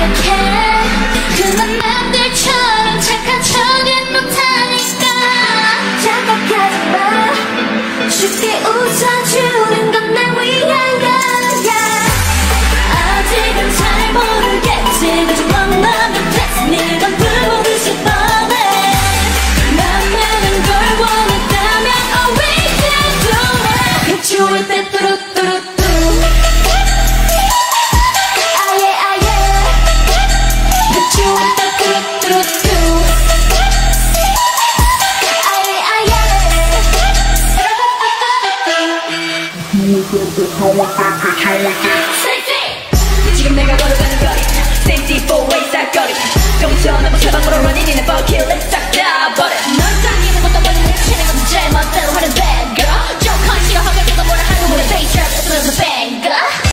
생각해. 그만 남들처럼 착한 척은 못하니까. 착각하지 마. 쉽게 웃어주는 건 날 위한 거야. 아직은 잘 모르겠지. 그저 원하는 테스트 넌 불보듯이 뻔해. 만나는 걸 원했다면 always do it. Hit you with that 뚜루뚜루뚜. 아예 아예. Hit you with that 뚜루뚜루뚜. 아예 아예. Stayc. 지금 내가 걸어가는 거리 Stayc 4-way 쌀거리 정신없는 제방으로 running in a bucket. Let's 싹 다 버려. 넌